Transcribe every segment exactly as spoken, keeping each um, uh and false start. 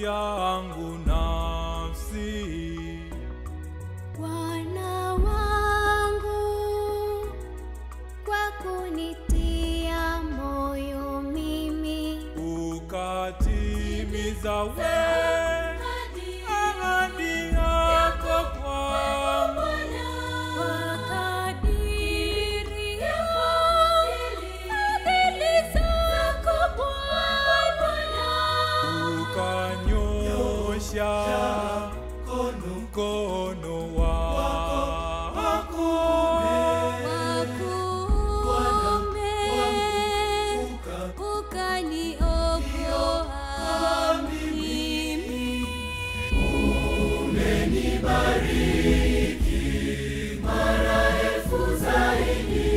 yangu nafsi. Bwana wangu, kwa kunitia moyo mimi, ukatimiza ahadi yako kwangu. kwa kadiri ya fadhili zako Bwana, ukanyosha mkono wako wakuume, ukaniokoa mimi. Umenibariki mara elfu zaidi,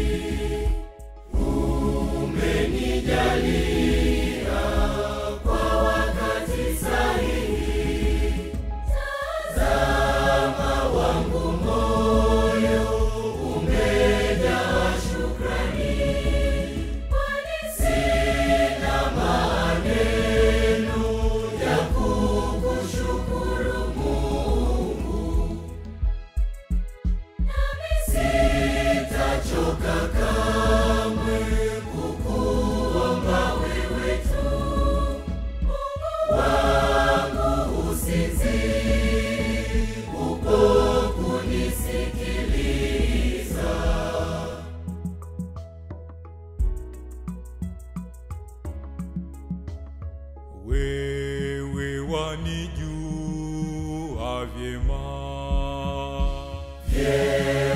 umenijalia kwa wakati sahihi. Tazama wangu moyo umejaa shukrani, kwani sina maneno ya kukushukuru Mungu. Nami sitachoka kamwe kukuomba wewe tu, Mungu wangu, usizidi uko kunisikiliza. wewe wanijua vyema. Yeah.